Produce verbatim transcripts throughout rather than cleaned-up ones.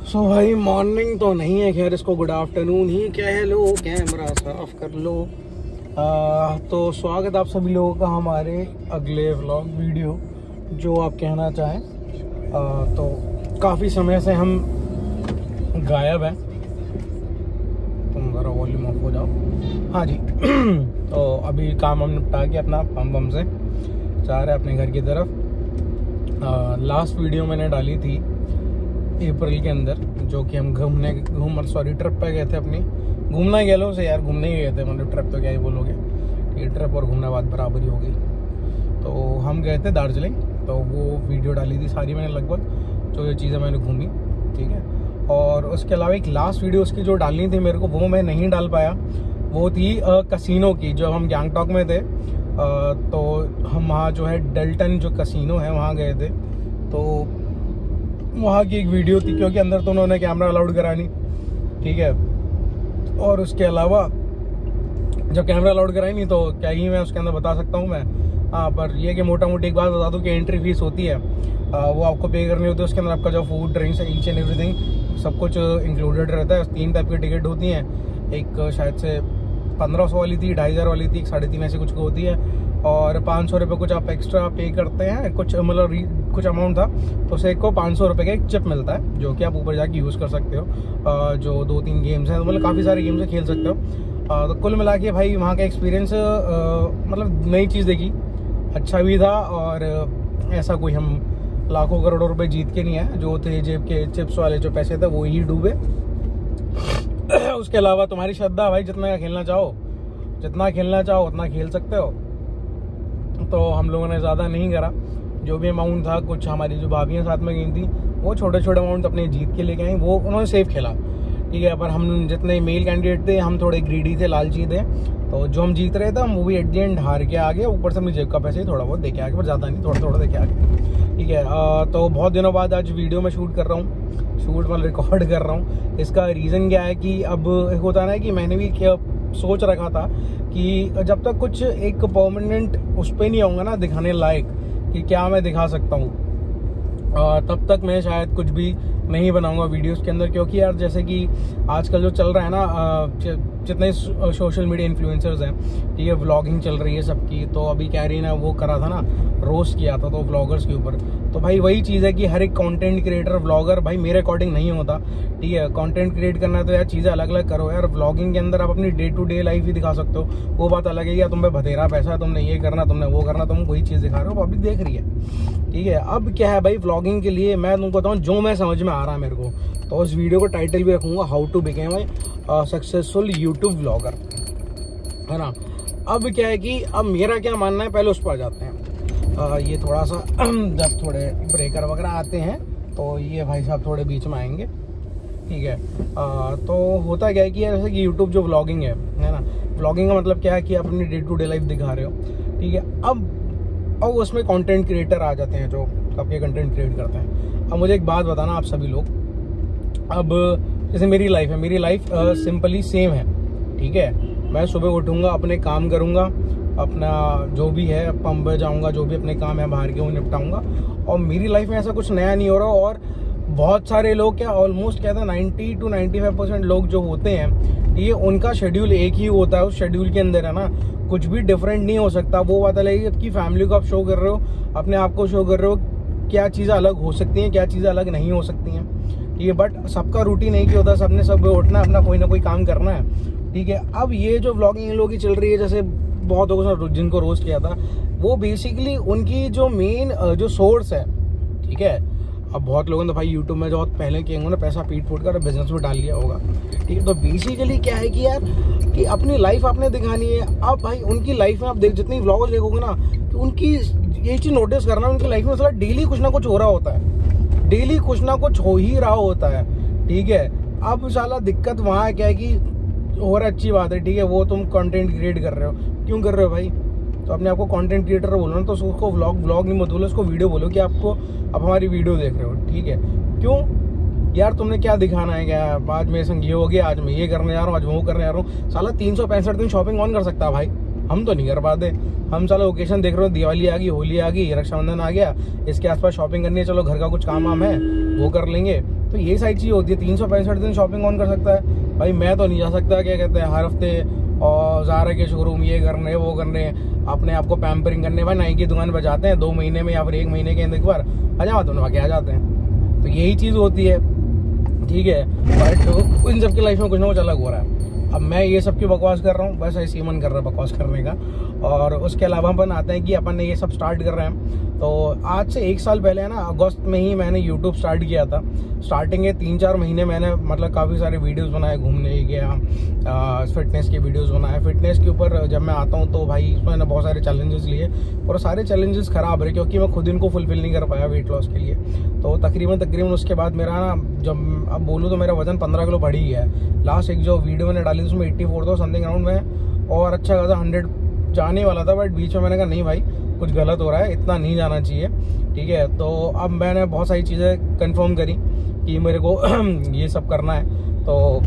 सो so भाई morning तो नहीं है, खैर इसको गुड आफ्टरनून ही कह लो, कैमरा साफ कर लो। आ, तो स्वागत आप सभी लोगों का हमारे अगले व्लॉग वीडियो जो आप कहना चाहें। आ, तो काफ़ी समय से हम गायब हैं, तुम ज़रा वॉल्यूम ऑफ हो जाओ। हाँ जी तो अभी काम हम निपटा के अपना पम पम से जा रहे हैं अपने घर की तरफ। लास्ट वीडियो मैंने डाली थी अप्रैल के अंदर, जो कि हम घूमने घूम सॉरी ट्रिप पे गए थे अपनी। घूमना गए लो से यार, घूमने ही गए थे, मतलब ट्रिप तो क्या ही बोलोगे, ये ट्रिप और घूमना बात बराबर ही हो गई। तो हम गए थे दार्जिलिंग, तो वो वीडियो डाली थी सारी मैंने लगभग, जो ये चीज़ें मैंने घूमी, ठीक है। और उसके अलावा एक लास्ट वीडियो उसकी जो डालनी थी मेरे को, वो मैं नहीं डाल पाया। वो थी कसिनो की, जो हम गैंगटॉक में थे। आ, तो हम वहाँ जो है डल्टन जो कसिनो है वहाँ गए थे, तो वहाँ की एक वीडियो थी, क्योंकि अंदर तो उन्होंने कैमरा अलाउड करा नहीं, ठीक है। और उसके अलावा जब कैमरा अलाउड कराई नहीं तो क्या ही मैं उसके अंदर बता सकता हूँ मैं। हाँ, पर ये कि मोटा मोटी एक बात बता दूँ कि एंट्री फीस होती है, आ, वो आपको पे करनी होती है। उसके अंदर आपका जो food drinks each and everything सब कुछ इंक्लूडेड रहता है। तीन टाइप की टिकट होती हैं, एक शायद से पंद्रह सौ वाली थी, ढाई हज़ार वाली थी, एक साढ़े तीन ऐसी कुछ होती है, और पाँच सौ रुपये कुछ आप एक्स्ट्रा पे करते हैं, कुछ मतलब कुछ अमाउंट था, तो उसे को पाँच सौ रुपये का एक चिप मिलता है, जो कि आप ऊपर जाके यूज़ कर सकते हो। जो दो तीन गेम्स हैं, तो मतलब काफ़ी सारे गेम्स खेल सकते हो। तो कुल मिला के भाई वहाँ का एक्सपीरियंस मतलब नई चीज़ देखी, अच्छा भी था। और ऐसा कोई हम लाखों करोड़ों रुपए जीत के नहीं है, जो थे जेब के चिप्स वाले जो पैसे थे वो ही डूबे। उसके अलावा तुम्हारी श्रद्धा भाई, जितना खेलना चाहो जितना खेलना चाहो उतना खेल सकते हो। तो हम लोगों ने ज़्यादा नहीं करा, जो भी अमाउंट था, कुछ हमारी जो भाभियाँ साथ में गई थी वो छोटे छोटे अमाउंट अपने जीत के लेके आई, वो उन्होंने सेफ खेला, ठीक है। पर हम जितने मेल कैंडिडेट थे, हम थोड़े ग्रीडी थे, लालची थे, तो जो हम जीत रहे थे हम वो भी एट द एंड हार के आ गए। ऊपर से अपनी जेब का पैसे ही थोड़ा बहुत देके आ गए, पर ज़्यादा नहीं, थोड़ा थोड़ा देके आ गए, ठीक है। आ, तो बहुत दिनों बाद आज वीडियो में शूट कर रहा हूँ, शूट मतलब रिकॉर्ड कर रहा हूँ। इसका रीज़न क्या है कि अब होता है ना कि मैंने भी क्या सोच रखा था कि जब तक कुछ एक परमानेंट उस पर नहीं आऊँगा ना दिखाने लायक कि क्या मैं दिखा सकता हूँ, तब तक मैं शायद कुछ भी नहीं बनाऊंगा वीडियोस के अंदर। क्योंकि यार जैसे कि आजकल जो चल रहा है ना, जितने सोशल मीडिया इन्फ्लुएंसर्स हैं, ठीक है, व्लॉगिंग चल रही है सबकी। तो अभी कैरी ने वो करा था ना, रोस्ट किया था तो व्लॉगर्स के ऊपर। तो भाई वही चीज़ है कि हर एक कंटेंट क्रिएटर व्लॉगर भाई मेरे अकॉर्डिंग नहीं होता, ठीक है। कंटेंट क्रिएट करना है तो यार चीज़ें अलग अलग करो यार। व्लॉगिंग के अंदर आप अपनी डे टू डे लाइफ ही दिखा सकते हो, वो बात अलग है। या तुम पे बथेरा पैसा है, तुमने ये करना, तुमने वो करना, तुम वही चीज़ दिखा रहे हो, पब्लिक देख रही है, ठीक है। अब क्या है भाई, व्लॉगिंग के लिए मैं तुमको बताऊँ जो मैं समझ में आ रहा है मेरे को, तो उस वीडियो को टाइटल भी रखूंगा, how to become a successful YouTube vlogger, है ना। अब क्या है कि अब मेरा क्या मानना है, पहले उस पर जाते हैं। आ, ये थोड़ा सा जब थोड़े ब्रेकर वगैरह आते हैं तो ये भाई साहब थोड़े बीच में आएंगे, ठीक है। आ, तो होता क्या है कि जैसे कि यूट्यूब जो व्लॉगिंग है है ना, व्लॉगिंग का मतलब क्या है कि आप अपनी डे टू डे लाइफ दिखा रहे हो, ठीक है। अब अब उसमें कंटेंट क्रिएटर आ जाते हैं जो आपके कंटेंट क्रिएट करते हैं। अब मुझे एक बात बताना आप सभी लोग, अब जैसे मेरी लाइफ है, मेरी लाइफ सिंपली सेम है, ठीक है। मैं सुबह उठूंगा, अपने काम करूंगा, अपना जो भी है पंप पे जाऊंगा, जो भी अपने काम है बाहर के वो निपटाऊंगा, और मेरी लाइफ में ऐसा कुछ नया नहीं हो रहा। और बहुत सारे लोग क्या ऑलमोस्ट कहते हैं ninety two ninety five percent लोग जो होते हैं, ये उनका शेड्यूल एक ही होता है, उस शेड्यूल के अंदर है ना कुछ भी डिफरेंट नहीं हो सकता। वो बात अलग है कि फैमिली को आप शो कर रहे हो, अपने आप को शो कर रहे हो, क्या चीज़ें अलग हो सकती हैं, क्या चीज़ें अलग नहीं हो सकती हैं, ठीक है। बट सबका रूटीन एक ही होता है, सबने सब उठना है, अपना कोई ना कोई काम करना है, ठीक है। अब ये जो व्लॉगिंग लोगों की चल रही है, जैसे बहुत लोगों ने जिनको रोस्ट किया था, वो बेसिकली उनकी जो मेन जो सोर्स है, ठीक है। अब बहुत लोगों ने भाई यूट्यूब में जो पहले किए होंगे ना, पैसा पीट फूट कर बिजनेस में डाल लिया होगा, ठीक है। तो बेसिकली क्या है कि यार कि अपनी लाइफ आपने दिखानी है। अब भाई उनकी लाइफ में आप देख जितनी व्लॉगर्स देखोगे ना, तो उनकी ये चीज़ नोटिस करना, उनकी लाइफ में साला डेली कुछ ना कुछ हो रहा होता है, डेली कुछ ना कुछ हो ही रहा होता है, ठीक है। अब साला दिक्कत वहाँ क्या है कि और अच्छी बात है, ठीक है, वो तुम कंटेंट क्रिएट कर रहे हो, क्यों कर रहे हो भाई? तो अपने आपको कंटेंट क्रिएटर बोलो ना, तो उसको व्लॉग व्लॉग नहीं मत बोलो, उसको वीडियो बोलो कि आपको अब हमारी वीडियो देख रहे हो, ठीक है। क्यों यार, तुमने क्या दिखाना है? क्या आज मेरे संग ये हो गया, आज मैं ये करने जा रहा हूँ, आज वो करने जा रहा हूँ। साला तीन सौ पैंसठ दिन शॉपिंग कौन कर सकता है भाई? हम तो नहीं कर पाते। हम साला ओकेशन देख रहे हो, दिवाली आ गई, होली आ गई, रक्षाबंधन आ गया, इसके आसपास शॉपिंग करनी है, चलो घर का कुछ काम वाम है वो कर लेंगे, तो ये सारी चीज़ होती है। तीन सौ पैंसठ दिन शॉपिंग कौन कर सकता है भाई? मैं तो नहीं जा सकता, क्या कहते हैं, हर हफ्ते और ज़ारा के शोरूम ये करने वो करने, अपने आप को पैम्परिंग करने। भाई नाई की दुकान पर जाते हैं दो महीने में या फिर एक महीने के अंदर एक बार हजामा बनवा के आ जाते हैं। तो यही चीज़ होती है, ठीक है। बट इन सबकी लाइफ में कुछ ना कुछ अलग हो रहा है। अब मैं ये सब की बकवास कर रहा हूँ, बस ऐसे ही मन कर रहा है बकवास करने का। और उसके अलावा अपन आते हैं कि अपन ने ये सब स्टार्ट कर रहे हैं। तो आज से एक साल पहले है ना, अगस्त में ही मैंने यूट्यूब स्टार्ट किया था। स्टार्टिंग के तीन चार महीने मैंने मतलब काफ़ी सारे वीडियोस बनाए, घूमने गया, फिटनेस के वीडियोस बनाए। फिटनेस के ऊपर जब मैं आता हूँ तो भाई उसमें मैंने बहुत सारे चैलेंजेस लिए और सारे चैलेंजेस ख़राब रहे, क्योंकि मैं खुद इनको फुलफिल नहीं कर पाया वेट लॉस के लिए। तो तकरीबन तकरीबन उसके बाद मेरा ना, जब अब बोलूँ तो मेरा वजन पंद्रह किलो बढ़ ही गया है। लास्ट एक जो वीडियो मैंने डाली उसमें एट्टी फोर था समथिंग अराउंड में, और अच्छा खासा हंड्रेड जाने वाला था। बट बीच में मैंने कहा नहीं भाई कुछ गलत हो रहा है, इतना नहीं जाना चाहिए, ठीक है। तो अब मैंने बहुत सारी चीज़ें कंफर्म करी कि मेरे को ये सब करना है। तो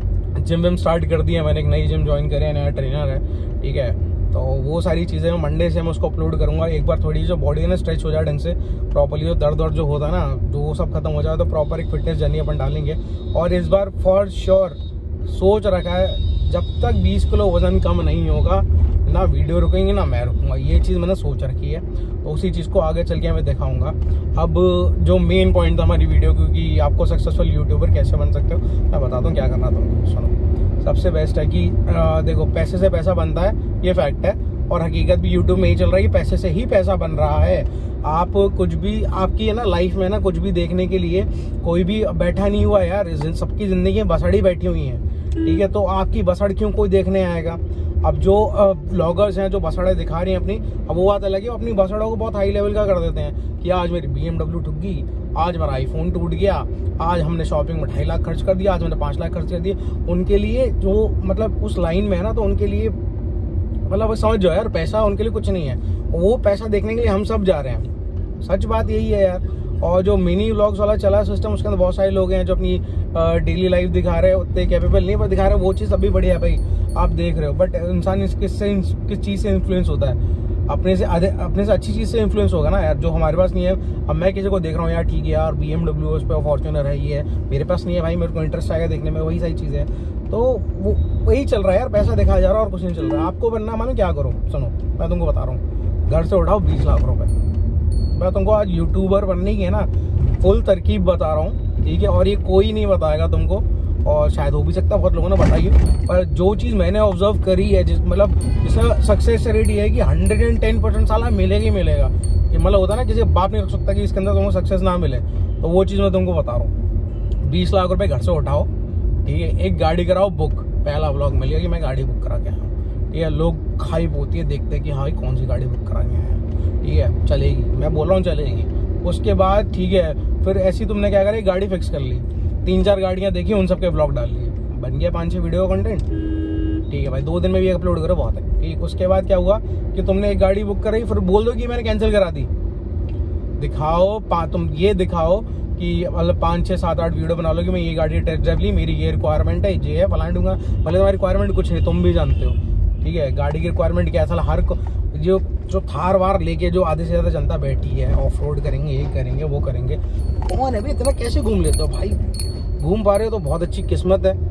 जिम विम स्टार्ट कर दिया मैंने, एक नई जिम ज्वाइन करी है, नया ट्रेनर है, ठीक है। तो वो सारी चीज़ें मैं मंडे से मैं उसको अपलोड करूँगा। एक बार थोड़ी जो बॉडी है ना स्ट्रेच हो जाए ढंग से प्रॉपरली, जो दर्द वर्द जो होता है ना, जो वो सब खत्म हो जाए, तो प्रॉपर एक फिटनेस जर्नी अपन डालेंगे। और इस बार फॉर श्योर सोच रखा है, जब तक बीस किलो वजन कम नहीं होगा ना वीडियो रुकेंगे ना मैं रुकूंगा। ये चीज़ मैंने सोच रखी है, तो उसी चीज़ को आगे चल के मैं दिखाऊंगा। अब जो मेन पॉइंट था हमारी वीडियो, क्योंकि आपको सक्सेसफुल यूट्यूबर कैसे बन सकते हो मैं बताता हूँ क्या करना तुमको। सुनो, सबसे बेस्ट है कि आ, देखो पैसे से पैसा बनता है, ये फैक्ट है, और हकीकत भी यूट्यूब में ही चल रहा है कि पैसे से ही पैसा बन रहा है। आप कुछ भी आपकी है ना लाइफ में ना, कुछ भी देखने के लिए कोई भी बैठा नहीं हुआ यार, सबकी ज़िंदगी बसड़ी बैठी हुई हैं, ठीक है। तो आपकी बसड़ क्यों कोई देखने आएगा? अब जो ब्लॉगर्स हैं जो बसड़े दिखा रही हैं अपनी, अब वो बात अलग है, अपनी बसड़ों को बहुत हाई लेवल का कर देते हैं कि आज मेरी बी एम डब्ल्यू ठुक गई, आज मेरा आईफोन टूट गया, आज हमने शॉपिंग में ढाई लाख खर्च कर दिया, आज मैंने पाँच लाख खर्च कर दिए। उनके लिए जो मतलब उस लाइन में है ना, तो उनके लिए मतलब समझ जाओ यार, पैसा उनके लिए कुछ नहीं है। वो पैसा देखने के लिए हम सब जा रहे हैं, सच बात यही है यार। और जो मिनी व्लॉग्स वाला चला सिस्टम, उसके अंदर बहुत सारे लोग हैं जो अपनी डेली लाइफ दिखा रहे हैं, उतने कैपेबल नहीं पर दिखा रहे हैं, वो चीज़ अभी बढ़िया है भाई, आप देख रहे हो। बट इंसान किससे किस चीज़ से इन्फ्लुएंस होता है? अपने से अपने से अच्छी चीज़ से इन्फ्लुएंस होगा ना यार, जो हमारे पास नहीं है। अब मैं किसी को देख रहा हूँ यार, ठीक है यार बी एम डब्ल्यू उस पर, फॉर्च्यूनर है, ये है, मेरे पास नहीं है भाई, मेरे को इंटरेस्ट आएगा देखने में, वही सारी चीज़ें हैं। तो वो वही चल रहा है यार, पैसा दिखाया जा रहा है और कुछ नहीं चल रहा है। आपको बनना मानो क्या करो, सुनो मैं तुमको बता रहा हूँ, घर से उठाओ बीस लाख रुपए। मैं तुमको आज यूट्यूबर बनने की है ना फुल तरकीब बता रहा हूँ, ठीक है। और ये कोई नहीं बताएगा तुमको, और शायद हो भी सकता है बहुत लोगों ने बताई है, पर जो चीज़ मैंने ऑब्जर्व करी है, जिस मतलब जिसका सक्सेस रेट ये है कि हंड्रेड एंड टेन परसेंट साला मिलेगा ही मिलेगा। कि मतलब होता है ना, किसी बाप नहीं रख सकता कि इसके अंदर तुमको सक्सेस ना मिले, तो वो चीज़ मैं तुमको बता रहा हूँ। बीस लाख रुपए घर से उठाओ, ठीक है, एक गाड़ी कराओ बुक, पहला व्लॉग मिलेगा कि मैं गाड़ी बुक करा के आया हूँ, ठीक है। लोग हाइप होती है, देखते हैं कि हाँ कौन सी गाड़ी बुक करा के आया है, ठीक है, चलेगी, मैं बोल रहा हूँ चलेगी। उसके बाद ठीक है, फिर ऐसी तुमने क्या करा, गाड़ी फिक्स कर ली, तीन चार गाड़ियाँ देखी, उन सबके ब्लॉग डाल लिए, बन गया पाँच छः वीडियो का कंटेंट, ठीक है भाई, दो दिन में भी अपलोड करो बहुत है, ठीक। उसके बाद क्या हुआ कि तुमने एक गाड़ी बुक कराई, फिर बोल दो कि मैंने कैंसिल करा दी। दिखाओ पा तुम ये दिखाओ कि मतलब पाँच छः सात आठ वीडियो बना लो कि मैं ये गाड़ी टेस्ट ड्राइव ली, मेरी ये रिक्वायरमेंट है, ये है फलान दूंगा। भले तुम्हारी रिक्वायरमेंट कुछ नहीं, तुम भी जानते हो, ठीक है। गाड़ी की रिक्वायरमेंट क्या है, हर जो जो थार वार लेके जो आधे से ज़्यादा जनता बैठी है, ऑफ रोड करेंगे, ये करेंगे, वो करेंगे, कौन है भाई इतना, कैसे घूम लेते हो भाई? घूम पा रहे हो तो बहुत अच्छी किस्मत है,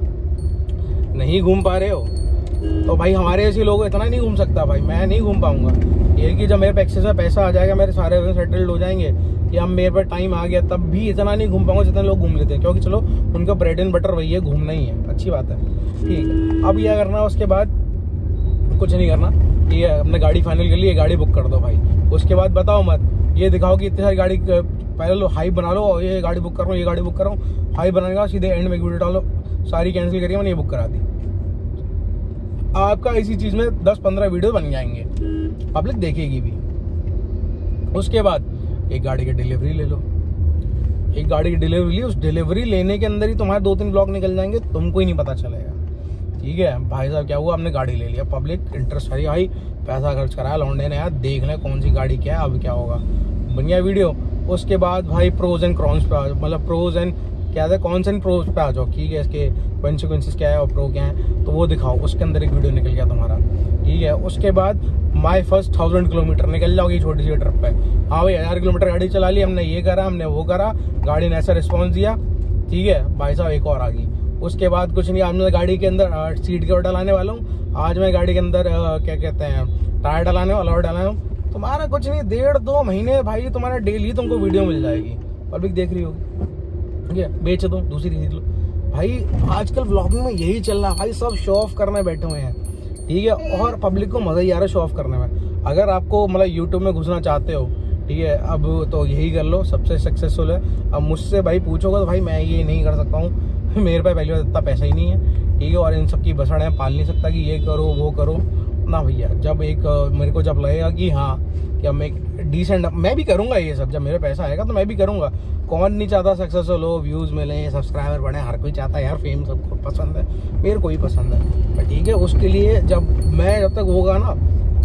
नहीं घूम पा रहे हो तो भाई हमारे ऐसे लोग इतना नहीं घूम सकता भाई, मैं नहीं घूम पाऊंगा। ये कि जब मेरे पे एक्सेस में पैसा आ जाएगा, मेरे सारे सेटल्ड हो जाएंगे, या मेरे पर टाइम आ गया, तब भी इतना नहीं घूम पाऊंगा जितना लोग घूम लेते हैं, क्योंकि चलो उनका ब्रेड एंड बटर वही है, घूमना ही है, अच्छी बात है, ठीक है। अब यह करना, उसके बाद कुछ नहीं करना, ये हमने गाड़ी फाइनल कर ली, ये गाड़ी बुक कर दो भाई। उसके बाद बताओ मत, ये दिखाओ कि इतनी सारी गाड़ी, पहले लो हाई बना लो, और ये गाड़ी बुक कर रहा हूँ, ये गाड़ी बुक कर रहा हूँ, हाई बनाने का सीधे एंड में वीडियो डालो, सारी कैंसिल करिए, मैंने ये बुक करा दी। आपका इसी चीज़ में दस पंद्रह वीडियो बन जाएंगे, पब्लिक देखेगी भी। उसके बाद एक गाड़ी की डिलीवरी ले लो, एक गाड़ी की डिलीवरी ली, उस डिलीवरी लेने के अंदर ही तुम्हारे दो तीन ब्लॉग निकल जाएंगे, तुमको ही नहीं पता चलेगा, ठीक है भाई साहब। क्या हुआ, हमने गाड़ी ले लिया, पब्लिक इंटरेस्ट है भाई, पैसा खर्च कराया लौंडे ने यार, देख लें कौन सी गाड़ी क्या है, अब क्या होगा, बन गया वीडियो। उसके बाद भाई प्रोज एंड कॉन्स पे आ जाओ, मतलब प्रोज एंड क्या है, कॉन्स एंड प्रोज पे आ जाओ, ठीक है, इसके कॉन्सिक्वेंसेस क्या है और प्रो क्या है, तो वो दिखाओ, उसके अंदर एक वीडियो निकल गया तुम्हारा, ठीक है। उसके बाद माई फर्स्ट थाउजेंड किलोमीटर निकल जाओगी छोटी सी ट्रिप पे, हाँ भाई हजार किलोमीटर गाड़ी चला ली हमने, ये करा हमने वो करा, गाड़ी ने ऐसा रिस्पॉन्स दिया, ठीक है भाई साहब, एक और आ गई। उसके बाद कुछ नहीं, आज मैं गाड़ी के अंदर सीट कवर डलाने वाला हूँ, आज मैं गाड़ी के अंदर क्या कहते हैं टायर डलाने वाला और डलाने हूँ। तुम्हारा कुछ नहीं, डेढ़ दो महीने भाई तुम्हारा डेली तुमको वीडियो मिल जाएगी, पब्लिक देख रही होगी, ठीक है, बेच दो दूसरी खरीद लो भाई। आजकल व्लॉगिंग में यही चल रहा है भाई, सब शो ऑफ करने बैठे हुए हैं, ठीक है, और पब्लिक को मजा ही आ रहा है शो ऑफ करने में। अगर आपको मतलब यूट्यूब में घुसना चाहते हो, ठीक है, अब तो यही कर लो, सबसे सक्सेसफुल है। अब मुझसे भाई पूछोगे तो भाई मैं ये नहीं कर सकता हूँ, मेरे पास पहले इतना पैसा ही नहीं है, ठीक है, और इन सब की बसड़ है, पाल नहीं सकता कि ये करो वो करो ना भैया। जब एक मेरे को जब लगेगा कि हाँ कि अब मैं एक डिसेंट, मैं भी करूँगा ये सब, जब मेरे पैसा आएगा तो मैं भी करूँगा। कौन नहीं चाहता सक्सेसफुल हो, व्यूज़ मिले, सब्सक्राइबर बढ़े, हर कोई चाहता है यार, फेम सबको पसंद है, मेरे को ही पसंद है, ठीक है। उसके लिए जब मैं जब तक होगा ना,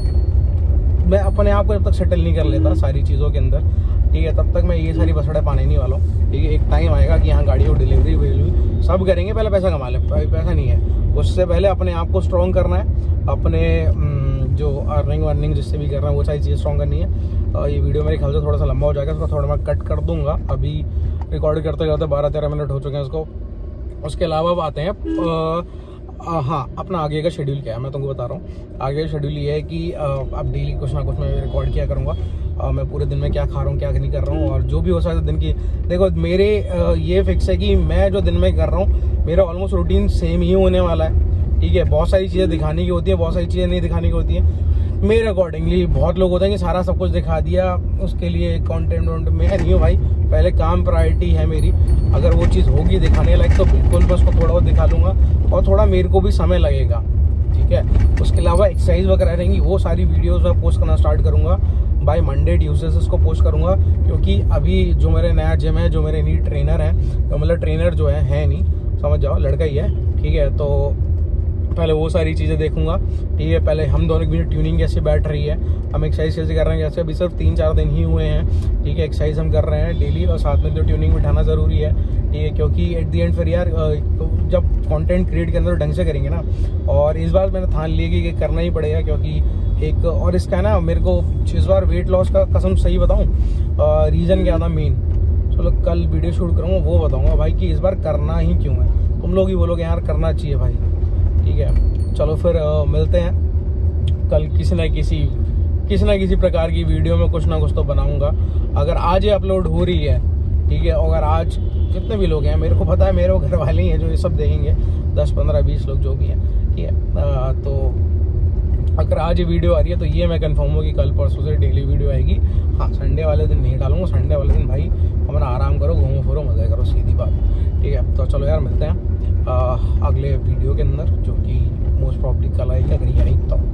मैं अपने आप को जब तक सेटल नहीं कर लेता सारी चीज़ों के अंदर, ठीक है, तब तक मैं ये सारी बसड़े पाने नहीं वाला हूँ, ठीक है। एक टाइम आएगा कि यहाँ गाड़ी को डिलीवरी विलीवरी सब करेंगे, पहले पैसा कमा ले, पैसा नहीं है, उससे पहले अपने आप को स्ट्रॉन्ग करना है, अपने जो अर्निंग वर्निंग जिससे भी कर रहे हैं वो सारी चीज़ें स्ट्रॉन्ग करनी है। ये वीडियो मेरे ख्याल से थोड़ा सा लंबा हो जाएगा, उसको थोड़ा मैं कट कर दूंगा, अभी रिकॉर्ड करते करते बारह तेरह मिनट हो चुके हैं उसको। उसके अलावा अब आते हैं आ, हाँ, अपना आगे का शेड्यूल क्या है मैं तुमको बता रहा हूँ। आगे का शेड्यूल ये है कि आ, अब डेली कुछ ना कुछ मैं रिकॉर्ड किया करूँगा, मैं पूरे दिन में क्या खा रहा हूँ क्या नहीं कर रहा हूँ, और जो भी हो सकता है दिन की। देखो मेरे आ, ये फिक्स है कि मैं जो दिन में कर रहा हूँ मेरा ऑलमोस्ट रूटीन सेम ही होने वाला है, ठीक है। बहुत सारी चीज़ें दिखाने की होती है, बहुत सारी चीज़ें नहीं दिखाने की होती हैं मेरे अकॉर्डिंगली। बहुत लोग होते हैं कि सारा सब कुछ दिखा दिया, उसके लिए कंटेंट वोंटेंट मैं नहीं हूँ भाई, पहले काम प्रायोरिटी है मेरी। अगर वो चीज़ होगी दिखाने लायक तो बिल्कुल मैं उसको थोड़ा बहुत दिखा लूँगा, और थोड़ा मेरे को भी समय लगेगा, ठीक है। उसके अलावा एक्सरसाइज वगैरह रहेंगी, वो सारी वीडियोस मैं पोस्ट करना स्टार्ट करूँगा बाय मंडे ट्यूसडे से उसको पोस्ट करूँगा, क्योंकि अभी जो मेरे नया जिम है, जो मेरे नी ट्रेनर हैं, तो मतलब ट्रेनर जो है है नहीं, समझ जाओ लड़का ही है, ठीक है। तो पहले वो सारी चीज़ें देखूंगा, ठीक है। पहले हम दोनों की ट्यूनिंग कैसे बैठ रही है, हम एक्सरसाइज कैसे कर रहे हैं, कैसे अभी सिर्फ तीन चार दिन ही हुए हैं, ठीक है। एक्सरसाइज हम कर रहे हैं डेली, और साथ में जो ट्यूनिंग बिठाना ज़रूरी है, ठीक है, क्योंकि एट दी एंड फिर यार जब कंटेंट क्रिएट के अंदर ढंग से करेंगे ना, और इस बार मैंने ठान लिया कि करना ही पड़ेगा, क्योंकि एक और इसका ना मेरे को इस बार वेट लॉस का कसम सही बताऊँ रीज़न क्या था मेन, चलो कल वीडियो शूट करूँगा वो बताऊँगा भाई कि इस बार करना ही क्यों है। तुम लोग ही बोलोगे यार करना चाहिए भाई, ठीक है। चलो फिर आ, मिलते हैं कल किसी न किसी किसी न किसी प्रकार की वीडियो में, कुछ ना कुछ तो बनाऊंगा। अगर आज ये अपलोड हो रही है, ठीक है, अगर आज जितने भी लोग हैं, मेरे को पता है मेरे घर वाले ही हैं जो ये सब देखेंगे, दस पंद्रह बीस लोग जो भी हैं, ठीक है। तो अगर आज ये वीडियो आ रही है तो ये मैं कंफर्म हूँ कि कल परसों से डेली वीडियो आएगी। हाँ, संडे वाले दिन नहीं डालूंगा, संडे वाले दिन भाई अपना आराम करो, घूमो फिरो, मज़े करो, सीधी बात, ठीक है। तो चलो यार मिलते हैं आ, अगले वीडियो के अंदर, जो कि मोस्ट प्रॉब्ली कल आएगी, अगर ये आई तो।